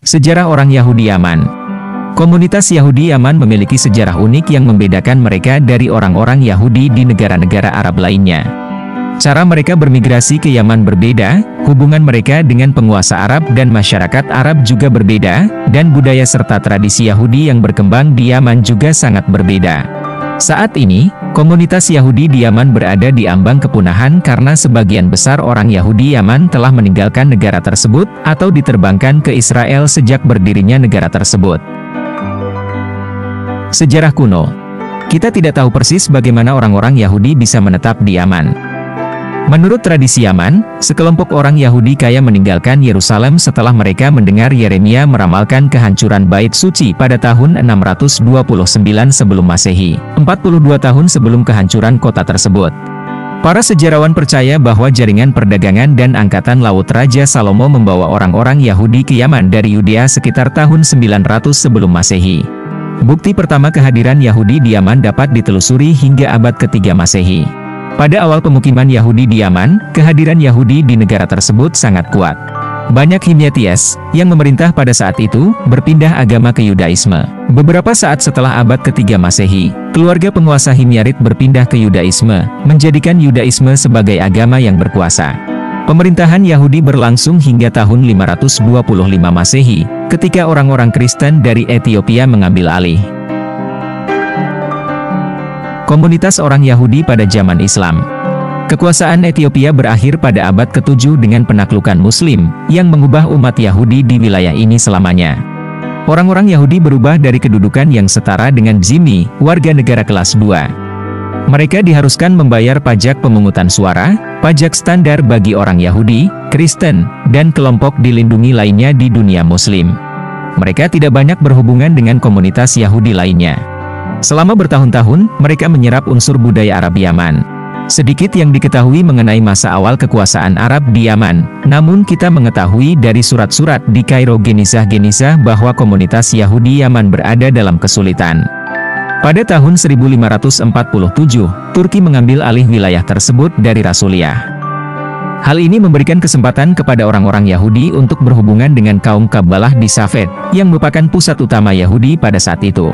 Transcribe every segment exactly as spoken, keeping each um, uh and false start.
Sejarah orang Yahudi Yaman. Komunitas Yahudi Yaman memiliki sejarah unik yang membedakan mereka dari orang-orang Yahudi di negara-negara Arab lainnya. Cara mereka bermigrasi ke Yaman berbeda, hubungan mereka dengan penguasa Arab dan masyarakat Arab juga berbeda, dan budaya serta tradisi Yahudi yang berkembang di Yaman juga sangat berbeda. Saat ini, komunitas Yahudi di Yaman berada di ambang kepunahan karena sebagian besar orang Yahudi Yaman telah meninggalkan negara tersebut, atau diterbangkan ke Israel sejak berdirinya negara tersebut. Sejarah kuno. Kita tidak tahu persis bagaimana orang-orang Yahudi bisa menetap di Yaman. Menurut tradisi Yaman, sekelompok orang Yahudi kaya meninggalkan Yerusalem setelah mereka mendengar Yeremia meramalkan kehancuran Bait Suci pada tahun enam ratus dua puluh sembilan sebelum Masehi, empat puluh dua tahun sebelum kehancuran kota tersebut. Para sejarawan percaya bahwa jaringan perdagangan dan angkatan laut Raja Salomo membawa orang-orang Yahudi ke Yaman dari Yudea sekitar tahun sembilan ratus sebelum Masehi. Bukti pertama kehadiran Yahudi di Yaman dapat ditelusuri hingga abad ketiga Masehi. Pada awal pemukiman Yahudi di Yaman, kehadiran Yahudi di negara tersebut sangat kuat. Banyak Himyatites, yang memerintah pada saat itu, berpindah agama ke Yudaisme. Beberapa saat setelah abad ketiga Masehi, keluarga penguasa Himyarit berpindah ke Yudaisme, menjadikan Yudaisme sebagai agama yang berkuasa. Pemerintahan Yahudi berlangsung hingga tahun lima ratus dua puluh lima Masehi, ketika orang-orang Kristen dari Ethiopia mengambil alih. Komunitas orang Yahudi pada zaman Islam. Kekuasaan Ethiopia berakhir pada abad ketujuh dengan penaklukan Muslim, yang mengubah umat Yahudi di wilayah ini selamanya. Orang-orang Yahudi berubah dari kedudukan yang setara dengan zimmi, warga negara kelas dua. Mereka diharuskan membayar pajak pemungutan suara, pajak standar bagi orang Yahudi, Kristen, dan kelompok dilindungi lainnya di dunia Muslim. Mereka tidak banyak berhubungan dengan komunitas Yahudi lainnya. Selama bertahun-tahun, mereka menyerap unsur budaya Arab Yaman. Sedikit yang diketahui mengenai masa awal kekuasaan Arab di Yaman, namun kita mengetahui dari surat-surat di Kairo Genizah-Genizah bahwa komunitas Yahudi Yaman berada dalam kesulitan. Pada tahun seribu lima ratus empat puluh tujuh, Turki mengambil alih wilayah tersebut dari Rasuliah. Hal ini memberikan kesempatan kepada orang-orang Yahudi untuk berhubungan dengan kaum Kabbalah di Safed, yang merupakan pusat utama Yahudi pada saat itu.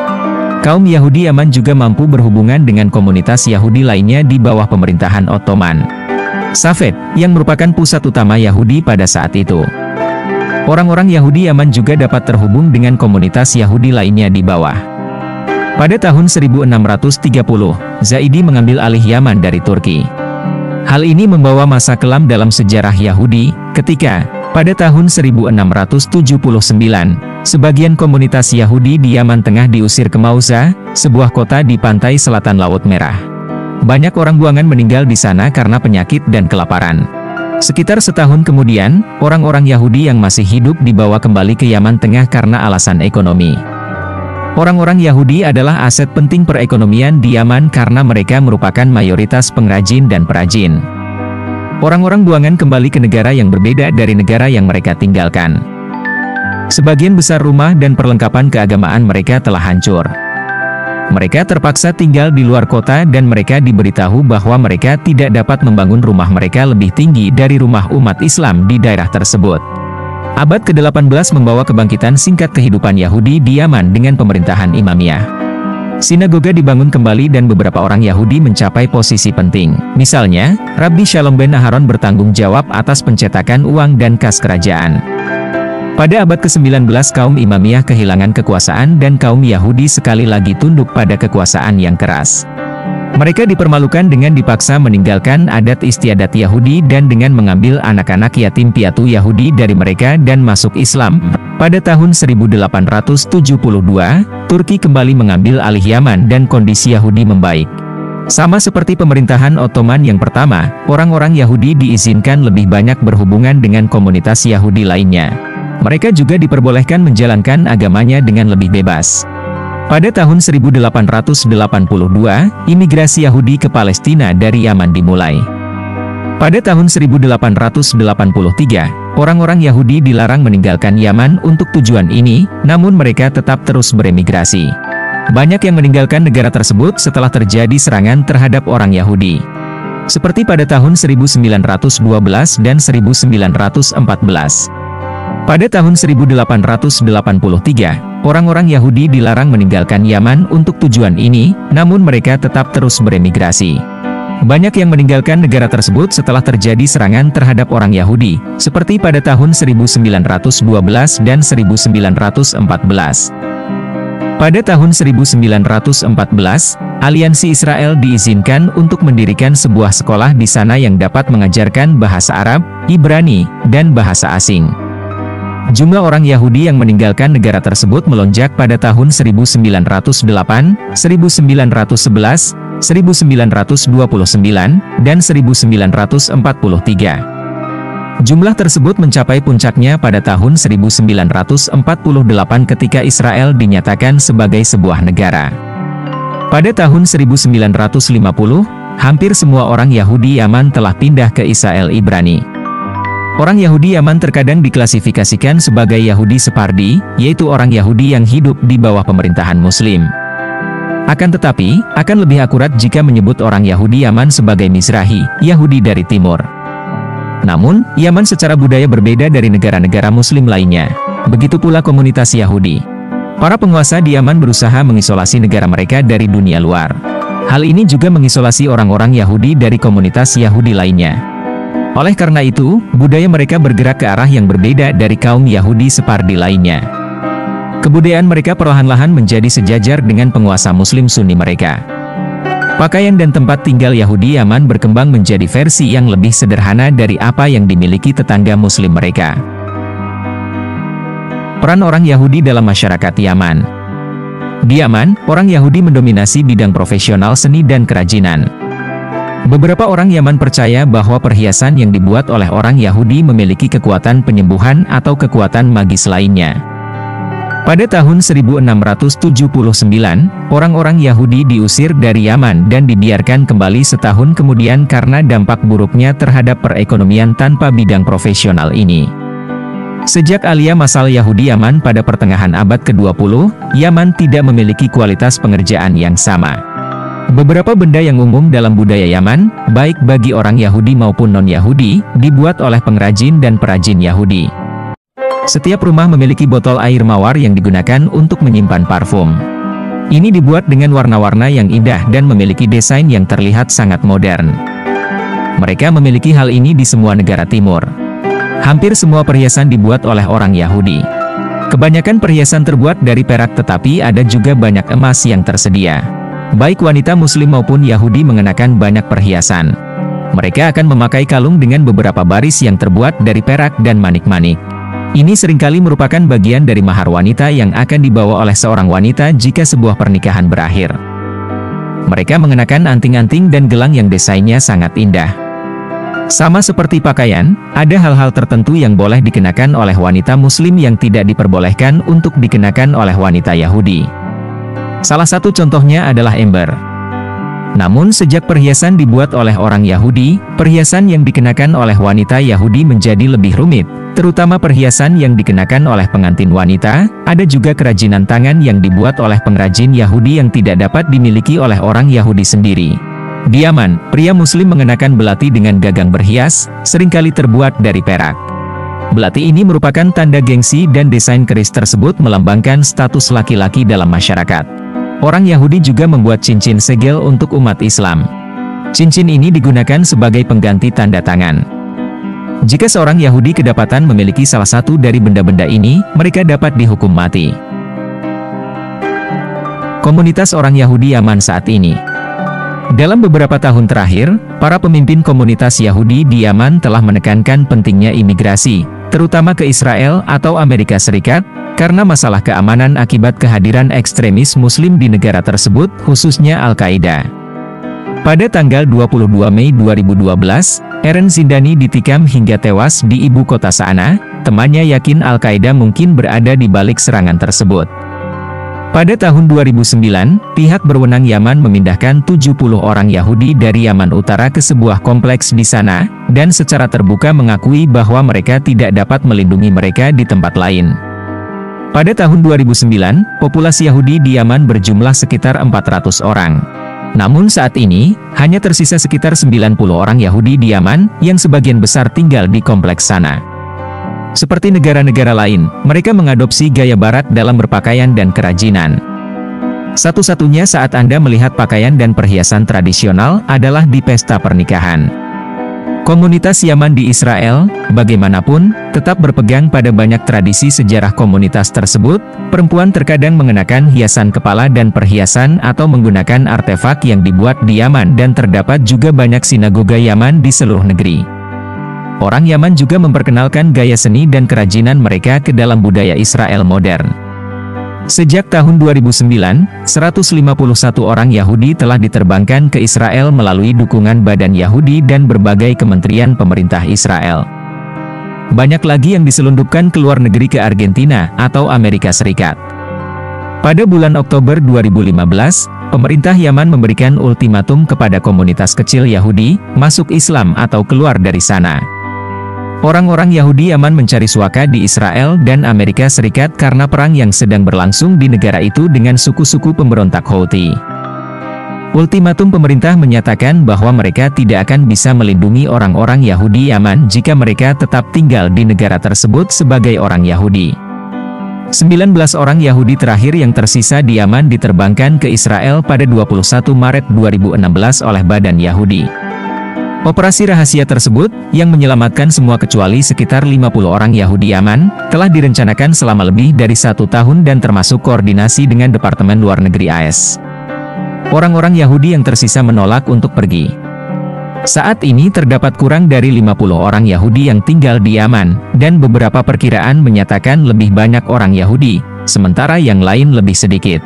Kaum Yahudi Yaman juga mampu berhubungan dengan komunitas Yahudi lainnya di bawah pemerintahan Ottoman. Safed, yang merupakan pusat utama Yahudi pada saat itu. Orang-orang Yahudi Yaman juga dapat terhubung dengan komunitas Yahudi lainnya di bawah. Pada tahun seribu enam ratus tiga puluh, Zaidi mengambil alih Yaman dari Turki. Hal ini membawa masa kelam dalam sejarah Yahudi, ketika, pada tahun seribu enam ratus tujuh puluh sembilan, sebagian komunitas Yahudi di Yaman Tengah diusir ke Mauza, sebuah kota di pantai selatan Laut Merah. Banyak orang buangan meninggal di sana karena penyakit dan kelaparan. Sekitar setahun kemudian, orang-orang Yahudi yang masih hidup dibawa kembali ke Yaman Tengah karena alasan ekonomi. Orang-orang Yahudi adalah aset penting perekonomian di Yaman karena mereka merupakan mayoritas pengrajin dan perajin. Orang-orang buangan kembali ke negara yang berbeda dari negara yang mereka tinggalkan. Sebagian besar rumah dan perlengkapan keagamaan mereka telah hancur. Mereka terpaksa tinggal di luar kota dan mereka diberitahu bahwa mereka tidak dapat membangun rumah mereka lebih tinggi dari rumah umat Islam di daerah tersebut. Abad ke delapan belas membawa kebangkitan singkat kehidupan Yahudi di Yaman dengan pemerintahan Imamiyah. Sinagoga dibangun kembali dan beberapa orang Yahudi mencapai posisi penting. Misalnya, Rabbi Shalom ben Aharon bertanggung jawab atas pencetakan uang dan kas kerajaan. Pada abad ke sembilan belas kaum Imamiyah kehilangan kekuasaan dan kaum Yahudi sekali lagi tunduk pada kekuasaan yang keras. Mereka dipermalukan dengan dipaksa meninggalkan adat istiadat Yahudi dan dengan mengambil anak-anak yatim piatu Yahudi dari mereka dan masuk Islam. Pada tahun seribu delapan ratus tujuh puluh dua, Turki kembali mengambil alih Yaman dan kondisi Yahudi membaik. Sama seperti pemerintahan Ottoman yang pertama, orang-orang Yahudi diizinkan lebih banyak berhubungan dengan komunitas Yahudi lainnya. Mereka juga diperbolehkan menjalankan agamanya dengan lebih bebas. Pada tahun seribu delapan ratus delapan puluh dua, imigrasi Yahudi ke Palestina dari Yaman dimulai. Pada tahun seribu delapan ratus delapan puluh tiga, orang-orang Yahudi dilarang meninggalkan Yaman untuk tujuan ini, namun mereka tetap terus beremigrasi. Banyak yang meninggalkan negara tersebut setelah terjadi serangan terhadap orang Yahudi. Seperti pada tahun seribu sembilan ratus dua belas dan seribu sembilan ratus empat belas. Pada tahun seribu delapan ratus delapan puluh tiga, orang-orang Yahudi dilarang meninggalkan Yaman untuk tujuan ini, namun mereka tetap terus beremigrasi. Banyak yang meninggalkan negara tersebut setelah terjadi serangan terhadap orang Yahudi, seperti pada tahun seribu sembilan ratus dua belas dan seribu sembilan ratus empat belas. Pada tahun seribu sembilan ratus empat belas, aliansi Israel diizinkan untuk mendirikan sebuah sekolah di sana yang dapat mengajarkan bahasa Arab, Ibrani, dan bahasa asing. Jumlah orang Yahudi yang meninggalkan negara tersebut melonjak pada tahun seribu sembilan ratus delapan, seribu sembilan ratus sebelas, seribu sembilan ratus dua puluh sembilan, dan seribu sembilan ratus empat puluh tiga. Jumlah tersebut mencapai puncaknya pada tahun seribu sembilan ratus empat puluh delapan ketika Israel dinyatakan sebagai sebuah negara. Pada tahun seribu sembilan ratus lima puluh, hampir semua orang Yahudi Yaman telah pindah ke Israel Ibrani. Orang Yahudi Yaman terkadang diklasifikasikan sebagai Yahudi Separdi, yaitu orang Yahudi yang hidup di bawah pemerintahan Muslim. Akan tetapi, akan lebih akurat jika menyebut orang Yahudi Yaman sebagai Mizrahi, Yahudi dari Timur. Namun, Yaman secara budaya berbeda dari negara-negara Muslim lainnya. Begitu pula komunitas Yahudi. Para penguasa di Yaman berusaha mengisolasi negara mereka dari dunia luar. Hal ini juga mengisolasi orang-orang Yahudi dari komunitas Yahudi lainnya. Oleh karena itu, budaya mereka bergerak ke arah yang berbeda dari kaum Yahudi Separdi lainnya. Kebudayaan mereka perlahan-lahan menjadi sejajar dengan penguasa Muslim Sunni mereka. Pakaian dan tempat tinggal Yahudi Yaman berkembang menjadi versi yang lebih sederhana dari apa yang dimiliki tetangga Muslim mereka. Peran orang Yahudi dalam masyarakat Yaman. Di Yaman, orang Yahudi mendominasi bidang profesional seni dan kerajinan. Beberapa orang Yaman percaya bahwa perhiasan yang dibuat oleh orang Yahudi memiliki kekuatan penyembuhan atau kekuatan magis lainnya. Pada tahun seribu enam ratus tujuh puluh sembilan, orang-orang Yahudi diusir dari Yaman dan dibiarkan kembali setahun kemudian karena dampak buruknya terhadap perekonomian tanpa bidang profesional ini. Sejak alia massal Yahudi Yaman pada pertengahan abad kedua puluh, Yaman tidak memiliki kualitas pengerjaan yang sama. Beberapa benda yang umum dalam budaya Yaman, baik bagi orang Yahudi maupun non-Yahudi, dibuat oleh pengrajin dan perajin Yahudi. Setiap rumah memiliki botol air mawar yang digunakan untuk menyimpan parfum. Ini dibuat dengan warna-warna yang indah dan memiliki desain yang terlihat sangat modern. Mereka memiliki hal ini di semua negara timur. Hampir semua perhiasan dibuat oleh orang Yahudi. Kebanyakan perhiasan terbuat dari perak tetapi ada juga banyak emas yang tersedia. Baik wanita Muslim maupun Yahudi mengenakan banyak perhiasan. Mereka akan memakai kalung dengan beberapa baris yang terbuat dari perak dan manik-manik. Ini seringkali merupakan bagian dari mahar wanita yang akan dibawa oleh seorang wanita jika sebuah pernikahan berakhir. Mereka mengenakan anting-anting dan gelang yang desainnya sangat indah. Sama seperti pakaian, ada hal-hal tertentu yang boleh dikenakan oleh wanita Muslim yang tidak diperbolehkan untuk dikenakan oleh wanita Yahudi. Salah satu contohnya adalah ember. Namun sejak perhiasan dibuat oleh orang Yahudi, perhiasan yang dikenakan oleh wanita Yahudi menjadi lebih rumit, terutama perhiasan yang dikenakan oleh pengantin wanita. Ada juga kerajinan tangan yang dibuat oleh pengrajin Yahudi yang tidak dapat dimiliki oleh orang Yahudi sendiri. Di Yaman, pria Muslim mengenakan belati dengan gagang berhias, seringkali terbuat dari perak. Belati ini merupakan tanda gengsi dan desain keris tersebut melambangkan status laki-laki dalam masyarakat. Orang Yahudi juga membuat cincin segel untuk umat Islam. Cincin ini digunakan sebagai pengganti tanda tangan. Jika seorang Yahudi kedapatan memiliki salah satu dari benda-benda ini, mereka dapat dihukum mati. Komunitas orang Yahudi Yaman saat ini. Dalam beberapa tahun terakhir, para pemimpin komunitas Yahudi di Yaman telah menekankan pentingnya imigrasi, terutama ke Israel atau Amerika Serikat, karena masalah keamanan akibat kehadiran ekstremis Muslim di negara tersebut, khususnya Al-Qaeda. Pada tanggal dua puluh dua Mei dua ribu dua belas, Eren Zindani ditikam hingga tewas di ibu kota Sanaa. Temannya yakin Al-Qaeda mungkin berada di balik serangan tersebut. Pada tahun dua ribu sembilan, pihak berwenang Yaman memindahkan tujuh puluh orang Yahudi dari Yaman Utara ke sebuah kompleks di sana, dan secara terbuka mengakui bahwa mereka tidak dapat melindungi mereka di tempat lain. Pada tahun dua ribu sembilan, populasi Yahudi di Yaman berjumlah sekitar empat ratus orang. Namun saat ini, hanya tersisa sekitar sembilan puluh orang Yahudi di Yaman, yang sebagian besar tinggal di kompleks sana. Seperti negara-negara lain, mereka mengadopsi gaya barat dalam berpakaian dan kerajinan. Satu-satunya saat Anda melihat pakaian dan perhiasan tradisional adalah di pesta pernikahan. Komunitas Yaman di Israel, bagaimanapun, tetap berpegang pada banyak tradisi sejarah komunitas tersebut. Perempuan terkadang mengenakan hiasan kepala dan perhiasan atau menggunakan artefak yang dibuat di Yaman, dan terdapat juga banyak sinagoga Yaman di seluruh negeri. Orang Yaman juga memperkenalkan gaya seni dan kerajinan mereka ke dalam budaya Israel modern. Sejak tahun dua ribu sembilan, seratus lima puluh satu orang Yahudi telah diterbangkan ke Israel melalui dukungan Badan Yahudi dan berbagai kementerian pemerintah Israel. Banyak lagi yang diselundupkan ke luar negeri ke Argentina atau Amerika Serikat. Pada bulan Oktober dua ribu lima belas, pemerintah Yaman memberikan ultimatum kepada komunitas kecil Yahudi, masuk Islam atau keluar dari sana. Orang-orang Yahudi Yaman mencari suaka di Israel dan Amerika Serikat karena perang yang sedang berlangsung di negara itu dengan suku-suku pemberontak Houthi. Ultimatum pemerintah menyatakan bahwa mereka tidak akan bisa melindungi orang-orang Yahudi Yaman jika mereka tetap tinggal di negara tersebut sebagai orang Yahudi. sembilan belas orang Yahudi terakhir yang tersisa di Yaman diterbangkan ke Israel pada dua puluh satu Maret dua ribu enam belas oleh Badan Yahudi. Operasi rahasia tersebut, yang menyelamatkan semua kecuali sekitar lima puluh orang Yahudi Yaman, telah direncanakan selama lebih dari satu tahun dan termasuk koordinasi dengan Departemen Luar Negeri A S. Orang-orang Yahudi yang tersisa menolak untuk pergi. Saat ini terdapat kurang dari lima puluh orang Yahudi yang tinggal di Yaman, dan beberapa perkiraan menyatakan lebih banyak orang Yahudi, sementara yang lain lebih sedikit.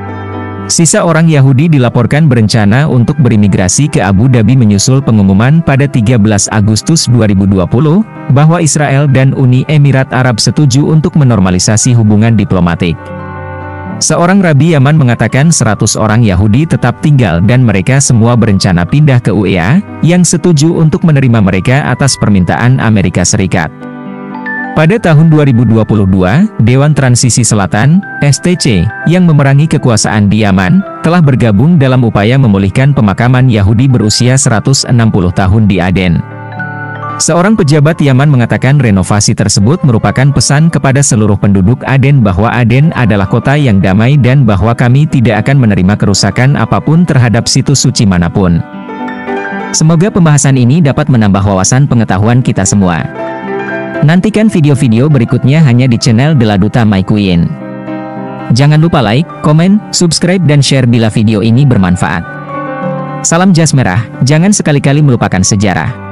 Sisa orang Yahudi dilaporkan berencana untuk berimigrasi ke Abu Dhabi menyusul pengumuman pada tiga belas Agustus dua ribu dua puluh, bahwa Israel dan Uni Emirat Arab setuju untuk menormalisasi hubungan diplomatik. Seorang rabi Yaman mengatakan seratus orang Yahudi tetap tinggal dan mereka semua berencana pindah ke U E A, yang setuju untuk menerima mereka atas permintaan Amerika Serikat. Pada tahun dua ribu dua puluh dua, Dewan Transisi Selatan, S T C, yang memerangi kekuasaan di Yaman, telah bergabung dalam upaya memulihkan pemakaman Yahudi berusia seratus enam puluh tahun di Aden. Seorang pejabat Yaman mengatakan renovasi tersebut merupakan pesan kepada seluruh penduduk Aden bahwa Aden adalah kota yang damai dan bahwa kami tidak akan menerima kerusakan apapun terhadap situs suci manapun. Semoga pembahasan ini dapat menambah wawasan pengetahuan kita semua. Nantikan video-video berikutnya hanya di channel The Laduta My Queen. Jangan lupa like, komen, subscribe dan share bila video ini bermanfaat. Salam jas merah, jangan sekali-kali melupakan sejarah.